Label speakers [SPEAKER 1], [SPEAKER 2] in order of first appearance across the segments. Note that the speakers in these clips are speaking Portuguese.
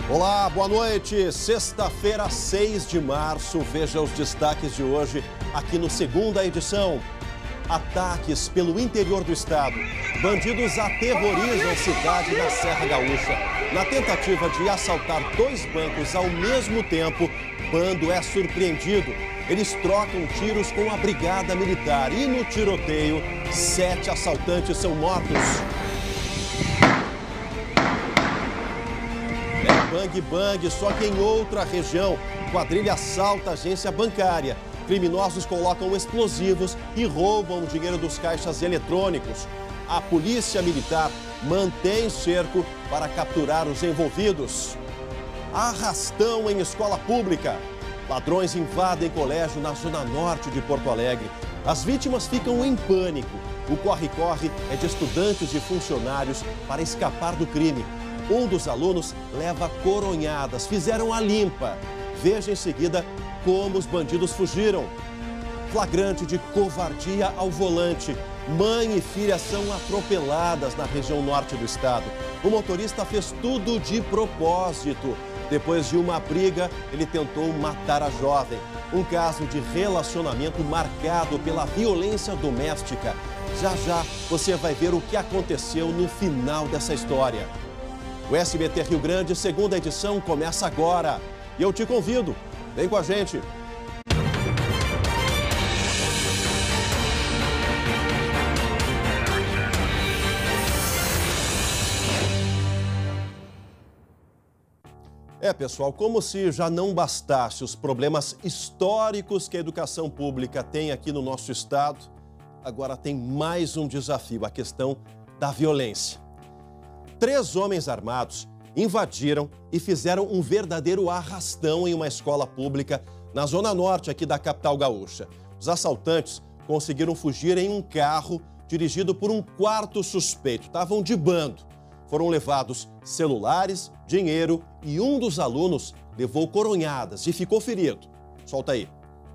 [SPEAKER 1] Olá, boa noite. Sexta-feira, 6 de março. Veja os destaques de hoje aqui no Segunda Edição. Ataques pelo interior do estado. Bandidos aterrorizam a cidade da Serra Gaúcha. Na tentativa de assaltar 2 bancos ao mesmo tempo, bando é surpreendido. Eles trocam tiros com a brigada militar e no tiroteio, 7 assaltantes são mortos. Bang Bang, só que em outra região. Quadrilha assalta agência bancária. Criminosos colocam explosivos e roubam o dinheiro dos caixas eletrônicos. A polícia militar mantém cerco para capturar os envolvidos. Arrastão em escola pública. Ladrões invadem colégio na zona norte de Porto Alegre. As vítimas ficam em pânico. O corre-corre é de estudantes e funcionários para escapar do crime. Um dos alunos leva coronhadas, fizeram a limpa. Veja em seguida como os bandidos fugiram. Flagrante de covardia ao volante. Mãe e filha são atropeladas na região norte do estado. O motorista fez tudo de propósito. Depois de uma briga, ele tentou matar a jovem. Um caso de relacionamento marcado pela violência doméstica. Já já você vai ver o que aconteceu no final dessa história. O SBT Rio Grande, Segunda Edição, começa agora. E eu te convido, vem com a gente. Pessoal, como se já não bastasse os problemas históricos que a educação pública tem aqui no nosso estado, agora tem mais um desafio, a questão da violência. 3 homens armados invadiram e fizeram um verdadeiro arrastão em uma escola pública na zona norte aqui da capital gaúcha. Os assaltantes conseguiram fugir em um carro dirigido por um 4º suspeito. Estavam de bando. Foram levados celulares, dinheiro e um dos alunos levou coronhadas e ficou ferido. Solta aí.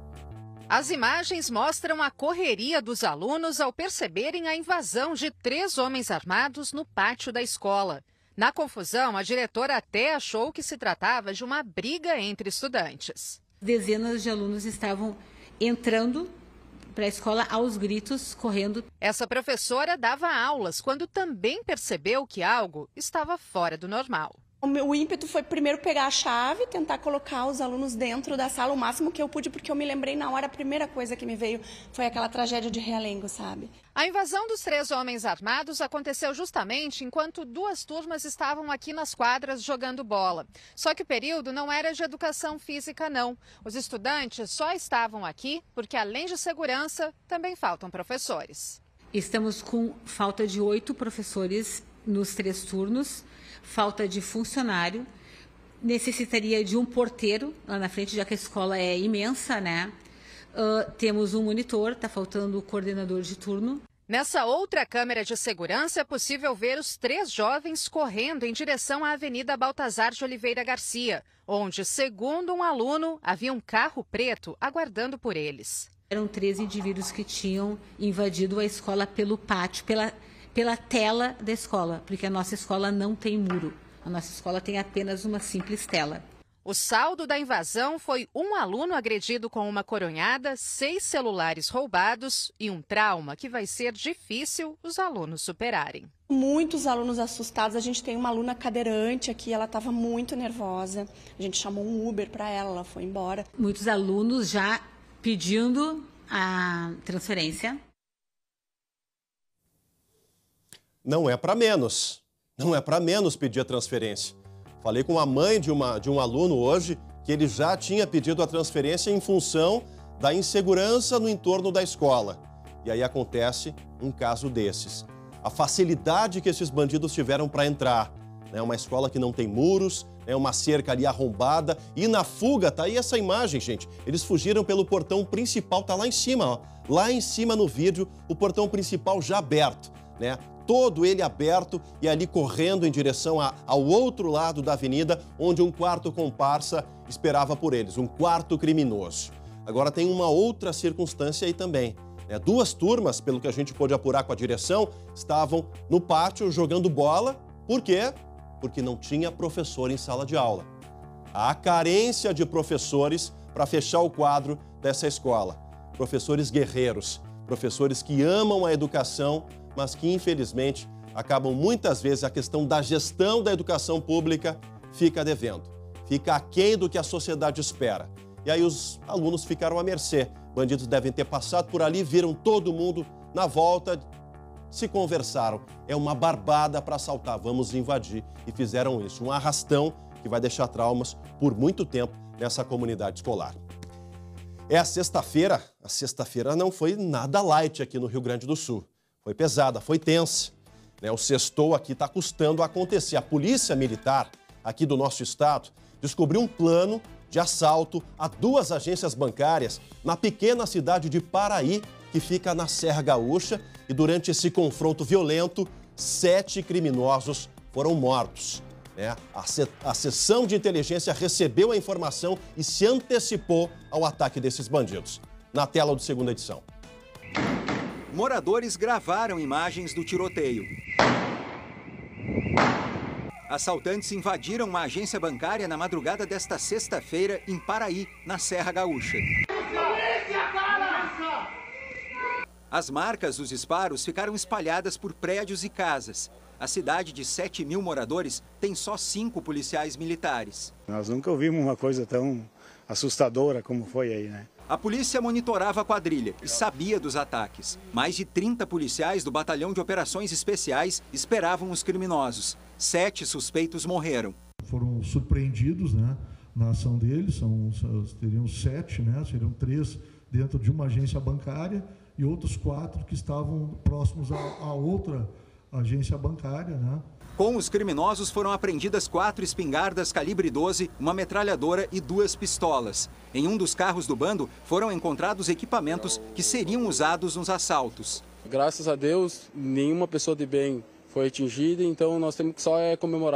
[SPEAKER 2] As imagens mostram a correria dos alunos ao perceberem a invasão de 3 homens armados no pátio da escola. Na confusão, a diretora até achou que se tratava de uma briga entre estudantes.
[SPEAKER 3] Dezenas de alunos estavam entrando para a escola aos gritos, correndo.
[SPEAKER 2] Essa professora dava aulas quando também percebeu que algo estava fora do normal.
[SPEAKER 4] O ímpeto foi primeiro pegar a chave, tentar colocar os alunos dentro da sala o máximo que eu pude, porque eu me lembrei na hora, a primeira coisa que me veio foi aquela tragédia de Realengo, sabe?
[SPEAKER 2] A invasão dos 3 homens armados aconteceu justamente enquanto 2 turmas estavam aqui nas quadras jogando bola. Só que o período não era de educação física, não. Os estudantes só estavam aqui porque, além de segurança, também faltam professores.
[SPEAKER 3] Estamos com falta de 8 professores nos 3 turnos. Falta de funcionário, necessitaria de um porteiro lá na frente, já que a escola é imensa, né? Temos um monitor, está faltando o coordenador de turno.
[SPEAKER 2] Nessa outra câmera de segurança é possível ver os 3 jovens correndo em direção à Avenida Baltazar de Oliveira Garcia, onde, segundo um aluno, havia um carro preto aguardando por eles.
[SPEAKER 3] Eram 3 indivíduos que tinham invadido a escola pelo pátio, pela tela da escola, porque a nossa escola não tem muro. A nossa escola tem apenas uma simples tela.
[SPEAKER 2] O saldo da invasão foi um aluno agredido com uma coronhada, 6 celulares roubados e um trauma que vai ser difícil os alunos superarem.
[SPEAKER 4] Muitos alunos assustados. A gente tem uma aluna cadeirante aqui, ela estava muito nervosa. A gente chamou um Uber para ela foi embora.
[SPEAKER 3] Muitos alunos já pedindo a transferência.
[SPEAKER 1] Não é para menos. Não é para menos pedir a transferência. Falei com a mãe de um aluno hoje que ele já tinha pedido a transferência em função da insegurança no entorno da escola. E aí acontece um caso desses. A facilidade que esses bandidos tiveram para entrar. É uma escola que não tem muros, é uma cerca ali arrombada. E na fuga, tá aí essa imagem, gente. Eles fugiram pelo portão principal, tá lá em cima, ó. Lá em cima no vídeo, o portão principal já aberto, né? Todo ele aberto e ali correndo em direção ao outro lado da avenida, onde um 4º comparsa esperava por eles, um 4º criminoso. Agora tem uma outra circunstância aí também. 2 turmas, pelo que a gente pôde apurar com a direção, estavam no pátio jogando bola. Por quê? porque não tinha professor em sala de aula. Há carência de professores para fechar o quadro dessa escola. Professores guerreiros, professores que amam a educação, mas que, infelizmente, acabam muitas vezes a questão da gestão da educação pública fica devendo, fica aquém do que a sociedade espera. E aí os alunos ficaram à mercê. Bandidos devem ter passado por ali, viram todo mundo na volta, se conversaram. É uma barbada para assaltar, vamos invadir. E fizeram isso, um arrastão que vai deixar traumas por muito tempo nessa comunidade escolar. É a sexta-feira não foi nada light aqui no Rio Grande do Sul. Foi pesada, foi tensa. O sextou aqui está custando acontecer. A Polícia Militar aqui do nosso estado descobriu um plano de assalto a 2 agências bancárias na pequena cidade de Paraí, que fica na Serra Gaúcha. E durante esse confronto violento, 7 criminosos foram mortos. A seção de inteligência recebeu a informação e se antecipou ao ataque desses bandidos. Na tela do segunda edição.
[SPEAKER 5] Moradores gravaram imagens do tiroteio. Assaltantes invadiram uma agência bancária na madrugada desta sexta-feira em Paraí, na Serra Gaúcha. As marcas dos disparos ficaram espalhadas por prédios e casas. A cidade de 7.000 moradores tem só 5 policiais militares.
[SPEAKER 6] Nós nunca ouvimos uma coisa tão assustadora como foi aí, né?
[SPEAKER 5] A polícia monitorava a quadrilha e sabia dos ataques. Mais de 30 policiais do Batalhão de Operações Especiais esperavam os criminosos. 7 suspeitos morreram.
[SPEAKER 7] Foram surpreendidos, na ação deles, teriam 7, seriam 3 dentro de uma agência bancária e outros 4 que estavam próximos a outra agência bancária,
[SPEAKER 5] Com os criminosos foram apreendidas 4 espingardas calibre 12, uma metralhadora e 2 pistolas. Em um dos carros do bando foram encontrados equipamentos que seriam usados nos assaltos.
[SPEAKER 8] Graças a Deus, nenhuma pessoa de bem foi atingida, então nós temos que só comemorar.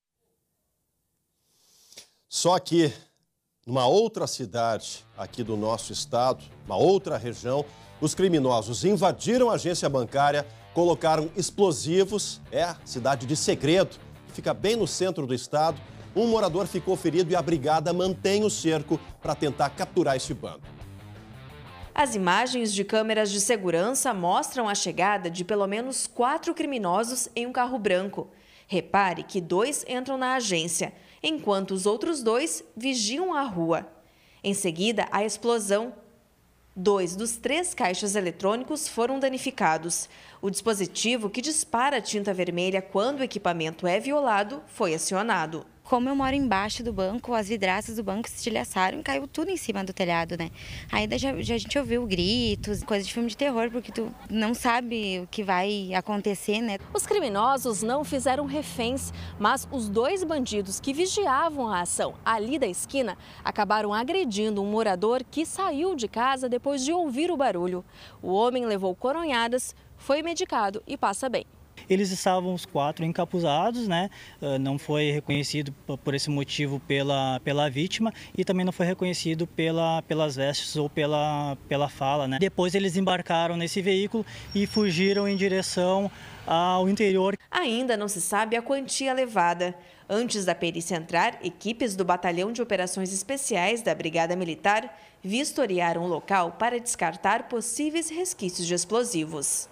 [SPEAKER 1] Só que numa outra cidade aqui do nosso estado, uma outra região, os criminosos invadiram a agência bancária, colocaram explosivos, cidade de Segredo, que fica bem no centro do estado. Um morador ficou ferido e a brigada mantém o cerco para tentar capturar este bando.
[SPEAKER 9] As imagens de câmeras de segurança mostram a chegada de pelo menos 4 criminosos em um carro branco. Repare que 2 entram na agência, enquanto os outros 2 vigiam a rua. Em seguida, a explosão. 2 dos 3 caixas eletrônicos foram danificados. O dispositivo que dispara tinta vermelha quando o equipamento é violado foi acionado.
[SPEAKER 10] Como eu moro embaixo do banco, as vidraças do banco se estilhaçaram e caiu tudo em cima do telhado, Aí a gente ouviu gritos, coisa de filme de terror, porque tu não sabe o que vai acontecer,
[SPEAKER 11] Os criminosos não fizeram reféns, mas os 2 bandidos que vigiavam a ação ali da esquina acabaram agredindo um morador que saiu de casa depois de ouvir o barulho. O homem levou coronhadas, foi medicado e passa bem.
[SPEAKER 12] Eles estavam os 4 encapuzados, Não foi reconhecido por esse motivo pela vítima e também não foi reconhecido pelas vestes ou pela fala, Depois eles embarcaram nesse veículo e fugiram em direção ao interior.
[SPEAKER 9] Ainda não se sabe a quantia levada. Antes da perícia entrar, equipes do Batalhão de Operações Especiais da Brigada Militar vistoriaram o local para descartar possíveis resquícios de explosivos.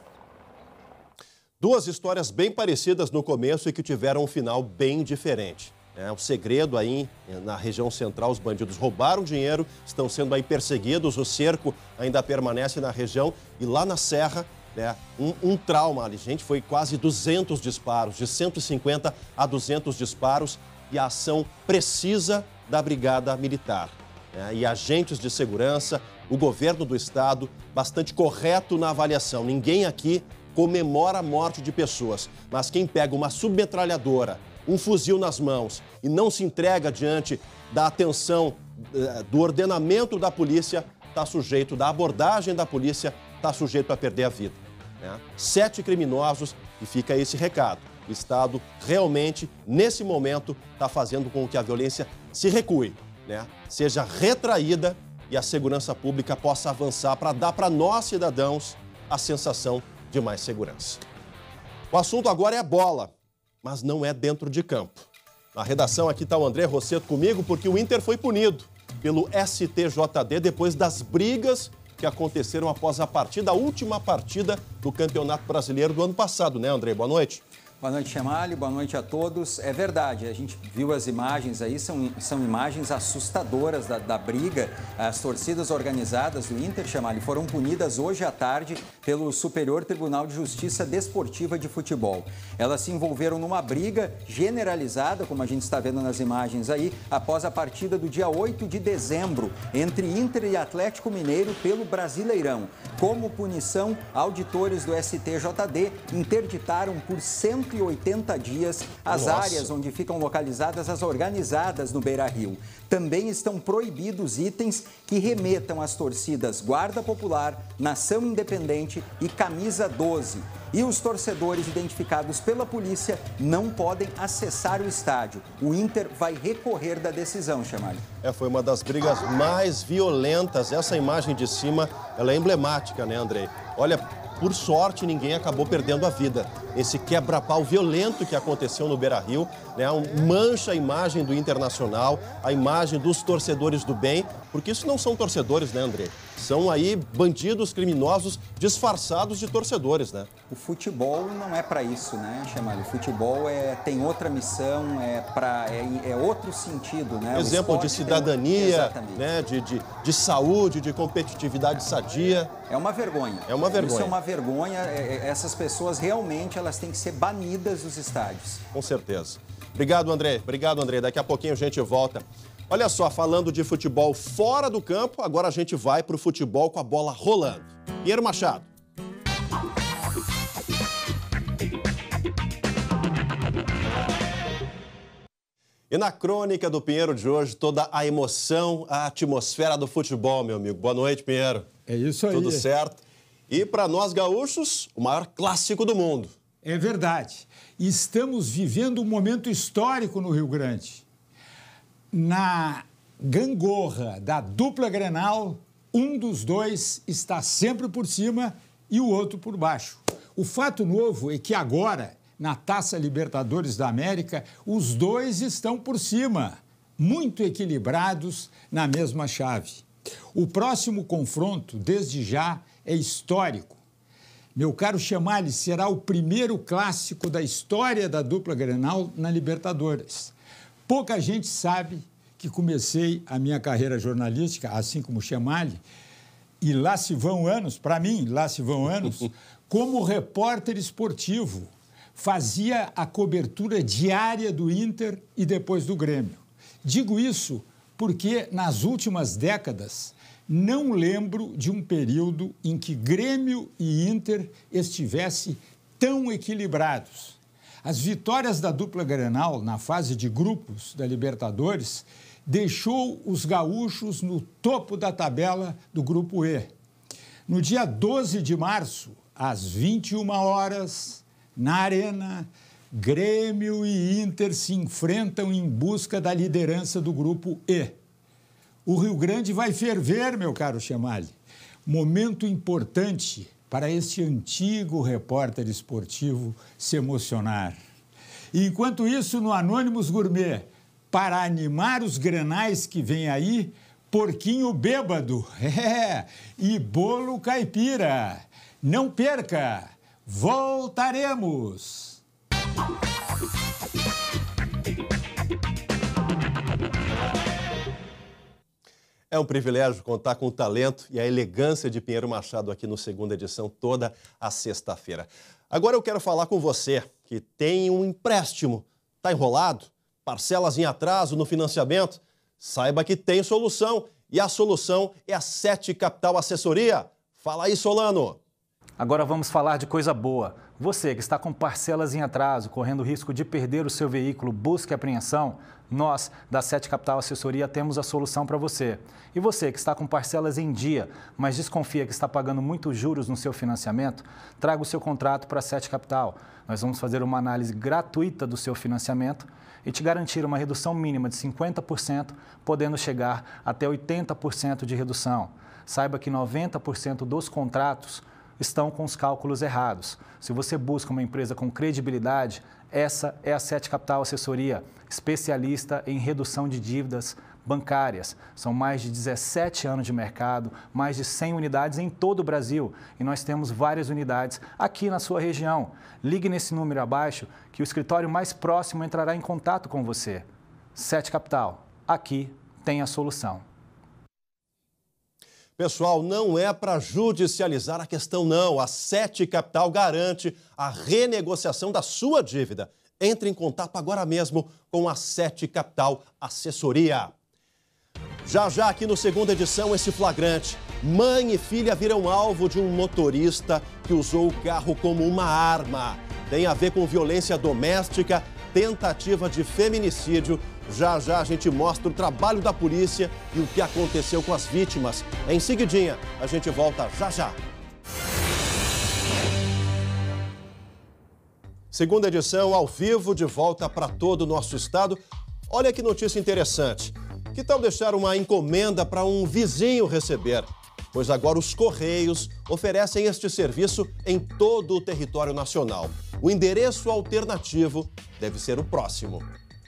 [SPEAKER 1] 2 histórias bem parecidas no começo e que tiveram um final bem diferente. O segredo aí na região central, os bandidos roubaram dinheiro, estão sendo aí perseguidos, o cerco ainda permanece na região e lá na Serra, um trauma ali, gente, foi quase 200 disparos, de 150 a 200 disparos e a ação precisa da Brigada Militar. E agentes de segurança, o governo do estado, bastante correto na avaliação, ninguém aqui comemora a morte de pessoas, mas quem pega uma submetralhadora, um fuzil nas mãos e não se entrega diante da atenção, do ordenamento da polícia, está sujeito, da abordagem da polícia, está sujeito a perder a vida. 7 criminosos e fica esse recado. O Estado realmente, nesse momento, está fazendo com que a violência se recue, seja retraída e a segurança pública possa avançar para dar para nós, cidadãos, a sensação de mais segurança. O assunto agora é a bola. mas não é dentro de campo. Na redação aqui está o André Rosseto comigo, porque o Inter foi punido pelo STJD depois das brigas que aconteceram após a última partida do Campeonato Brasileiro do ano passado, né, André? Boa noite.
[SPEAKER 5] Boa noite, Chamalli. Boa noite a todos. É verdade, a gente viu as imagens aí, são imagens assustadoras da briga. As torcidas organizadas do Inter, Chamalli, foram punidas hoje à tarde pelo Superior Tribunal de Justiça Desportiva de Futebol. Elas se envolveram numa briga generalizada, como a gente está vendo nas imagens aí, após a partida do dia 8 de dezembro, entre Inter e Atlético Mineiro pelo Brasileirão. Como punição, auditores do STJD interditaram por 180 dias as áreas onde ficam localizadas as organizadas no Beira-Rio. Também estão proibidos itens que remetam às torcidas Guarda Popular, Nação Independente e Camisa 12. E os torcedores identificados pela polícia não podem acessar o estádio. O Inter vai recorrer da decisão, Chamalli.
[SPEAKER 1] Foi uma das brigas mais violentas. Essa imagem de cima, ela é emblemática, né, Andrei? Olha, por sorte, ninguém acabou perdendo a vida. Esse quebra-pau violento que aconteceu no Beira-Rio, né, mancha a imagem do Internacional, a imagem dos torcedores do bem, porque isso não são torcedores, né, André? São aí bandidos criminosos disfarçados de torcedores, né?
[SPEAKER 5] O futebol não é para isso, né, Chamalli? O futebol tem outra missão, é outro sentido, né?
[SPEAKER 1] Exemplo de cidadania, né, de saúde, de competitividade sadia.
[SPEAKER 5] É uma vergonha.
[SPEAKER 1] É uma vergonha.
[SPEAKER 5] Isso é uma vergonha. Essas pessoas realmente elas têm que ser banidas dos estádios.
[SPEAKER 1] Com certeza. Obrigado, André. Obrigado, André. Daqui a pouquinho a gente volta. Olha só, falando de futebol fora do campo, agora a gente vai para o futebol com a bola rolando. Pinheiro Machado. E na crônica do Pinheiro de hoje, toda a emoção, a atmosfera do futebol, meu amigo. Boa noite, Pinheiro.
[SPEAKER 13] É isso aí.
[SPEAKER 1] Tudo certo? E para nós gaúchos, o maior clássico do mundo.
[SPEAKER 13] É verdade. Estamos vivendo um momento histórico no Rio Grande. Na gangorra da dupla Grenal, um dos dois está sempre por cima e o outro por baixo. O fato novo é que agora, na Taça Libertadores da América, os dois estão por cima, muito equilibrados na mesma chave. O próximo confronto, desde já, é histórico. Meu caro Chamalli, será o primeiro clássico da história da dupla Grenal na Libertadores. Pouca gente sabe que comecei a minha carreira jornalística, assim como o Chamalli, e lá se vão anos, para mim, lá se vão anos, como repórter esportivo. Fazia a cobertura diária do Inter e depois do Grêmio. Digo isso porque, nas últimas décadas, não lembro de um período em que Grêmio e Inter estivessem tão equilibrados. As vitórias da dupla Grenal na fase de grupos da Libertadores deixou os gaúchos no topo da tabela do Grupo E. No dia 12 de março, às 21 horas, na Arena, Grêmio e Inter se enfrentam em busca da liderança do Grupo E. O Rio Grande vai ferver, meu caro Chamalli. Momento importante para este antigo repórter esportivo se emocionar. E enquanto isso, no Anônimos Gourmet, para animar os grenais que vem aí, porquinho bêbado, e bolo caipira. Não perca, voltaremos!
[SPEAKER 1] É um privilégio contar com o talento e a elegância de Pinheiro Machado aqui no Segunda Edição, toda a sexta-feira. Agora eu quero falar com você que tem um empréstimo, está enrolado, parcelas em atraso no financiamento. Saiba que tem solução e a solução é a 7 Capital Assessoria. Fala aí, Solano.
[SPEAKER 14] Agora vamos falar de coisa boa. Você que está com parcelas em atraso, correndo risco de perder o seu veículo, busca e apreensão, nós, da 7 Capital Assessoria, temos a solução para você. E você que está com parcelas em dia, mas desconfia que está pagando muitos juros no seu financiamento, traga o seu contrato para a 7 Capital. Nós vamos fazer uma análise gratuita do seu financiamento e te garantir uma redução mínima de 50%, podendo chegar até 80% de redução. Saiba que 90% dos contratos estão com os cálculos errados. Se você busca uma empresa com credibilidade, Essa é a 7 Capital Assessoria, especialista em redução de dívidas bancárias. São mais de 17 anos de mercado, mais de 100 unidades em todo o Brasil e nós temos várias unidades aqui na sua região. Ligue nesse número abaixo que o escritório mais próximo entrará em contato com você. 7 Capital, aqui tem a solução.
[SPEAKER 1] Pessoal, não é para judicializar a questão, não. A 7 Capital garante a renegociação da sua dívida. Entre em contato agora mesmo com a 7 Capital Assessoria. Já aqui no segunda edição, esse flagrante. Mãe e filha viram alvo de um motorista que usou o carro como uma arma. Tem a ver com violência doméstica, tentativa de feminicídio. Já a gente mostra o trabalho da polícia e o que aconteceu com as vítimas. Em seguidinha, a gente volta já. Segunda edição, ao vivo, de volta para todo o nosso estado. Olha que notícia interessante. Que tal deixar uma encomenda para um vizinho receber? Pois agora os Correios oferecem este serviço em todo o território nacional. O endereço alternativo deve ser o próximo.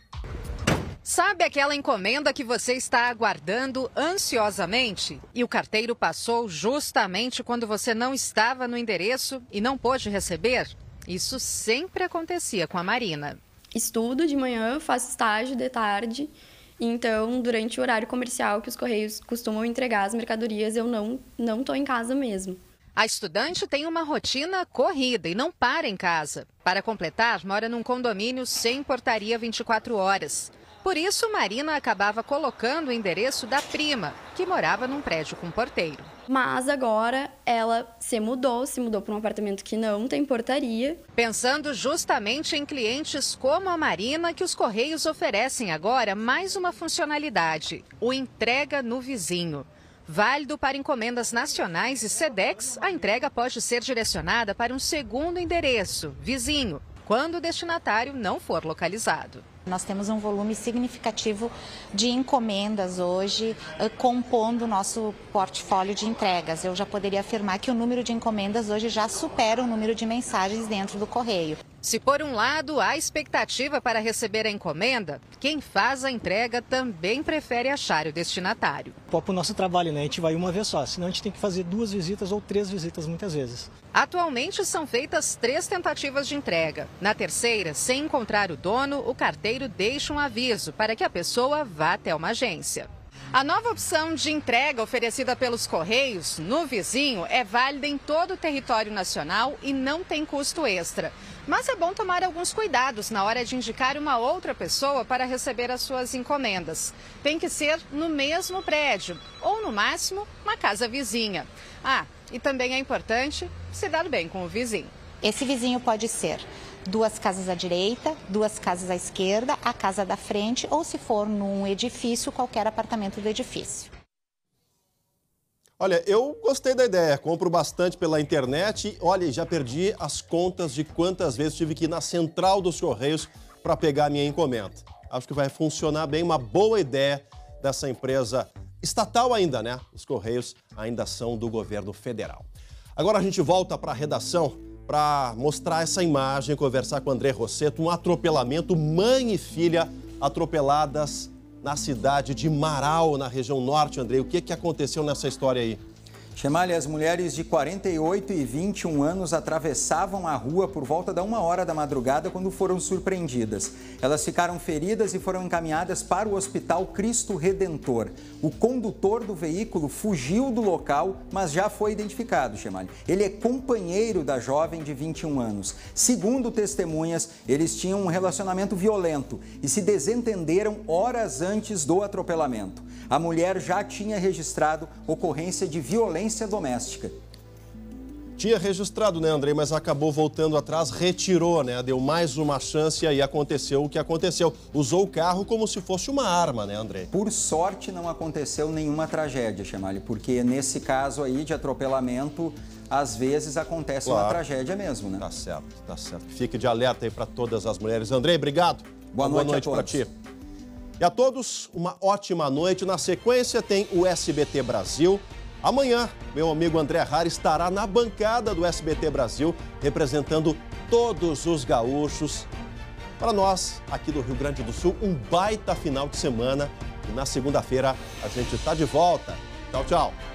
[SPEAKER 2] Sabe aquela encomenda que você está aguardando ansiosamente? E o carteiro passou justamente quando você não estava no endereço e não pôde receber? Isso sempre acontecia com a Marina.
[SPEAKER 15] Estudo de manhã, faço estágio de tarde. Então, durante o horário comercial que os Correios costumam entregar as mercadorias, eu não estou em casa mesmo.
[SPEAKER 2] A estudante tem uma rotina corrida e não para em casa. Para completar, mora num condomínio sem portaria 24 horas. Por isso, Marina acabava colocando o endereço da prima, que morava num prédio com porteiro.
[SPEAKER 15] Mas agora ela se mudou para um apartamento que não tem portaria.
[SPEAKER 2] Pensando justamente em clientes como a Marina, que os Correios oferecem agora mais uma funcionalidade: o entrega no vizinho. Válido para encomendas nacionais e SEDEX, a entrega pode ser direcionada para um segundo endereço, vizinho, quando o destinatário não for localizado.
[SPEAKER 16] Nós temos um volume significativo de encomendas hoje, compondo o nosso portfólio de entregas. Eu já poderia afirmar que o número de encomendas hoje já supera o número de mensagens dentro do correio.
[SPEAKER 2] Se por um lado há expectativa para receber a encomenda, quem faz a entrega também prefere achar o destinatário.
[SPEAKER 17] Para o nosso trabalho, né? A gente vai uma vez só, senão a gente tem que fazer 2 visitas ou 3 visitas muitas vezes.
[SPEAKER 2] Atualmente são feitas 3 tentativas de entrega. Na terceira, sem encontrar o dono, o carteiro deixa um aviso para que a pessoa vá até uma agência. A nova opção de entrega oferecida pelos Correios no vizinho é válida em todo o território nacional e não tem custo extra. Mas é bom tomar alguns cuidados na hora de indicar uma outra pessoa para receber as suas encomendas. Tem que ser no mesmo prédio ou, no máximo, uma casa vizinha. E também é importante se dar bem com o vizinho.
[SPEAKER 16] Esse vizinho pode ser 2 casas à direita, 2 casas à esquerda, a casa da frente ou, se for num edifício, qualquer apartamento do edifício.
[SPEAKER 1] Olha, eu gostei da ideia, compro bastante pela internet. Olha, já perdi as contas de quantas vezes tive que ir na central dos Correios para pegar a minha encomenda. Acho que vai funcionar bem, uma boa ideia dessa empresa estatal ainda, né? Os Correios ainda são do governo federal. Agora a gente volta para a redação para mostrar essa imagem, conversar com o André Rosseto, um atropelamento, mãe e filha atropeladas na cidade de Marau, na região norte. André, o que aconteceu nessa história aí?
[SPEAKER 5] Chemalha, as mulheres de 48 e 21 anos atravessavam a rua por volta da 1h da madrugada quando foram surpreendidas. Elas ficaram feridas e foram encaminhadas para o Hospital Cristo Redentor. O condutor do veículo fugiu do local, mas já foi identificado, Chemalha. Ele é companheiro da jovem de 21 anos. Segundo testemunhas, eles tinham um relacionamento violento e se desentenderam horas antes do atropelamento. A mulher já tinha registrado ocorrência de violência doméstica.
[SPEAKER 1] Tinha registrado, né, André, mas acabou voltando atrás, retirou, né, deu mais uma chance e aí aconteceu o que aconteceu. Usou o carro como se fosse uma arma, né, André?
[SPEAKER 5] Por sorte não aconteceu nenhuma tragédia, Chemalha, porque nesse caso aí de atropelamento, às vezes acontece uma tragédia mesmo, né?
[SPEAKER 1] Tá certo. Fique de alerta aí para todas as mulheres. André, obrigado. Boa noite para ti. E a todos, uma ótima noite. Na sequência tem o SBT Brasil. Amanhã, meu amigo André Harry estará na bancada do SBT Brasil, representando todos os gaúchos Para nós, aqui do Rio Grande do Sul, um baita final de semana. E na segunda-feira a gente está de volta. Tchau, tchau.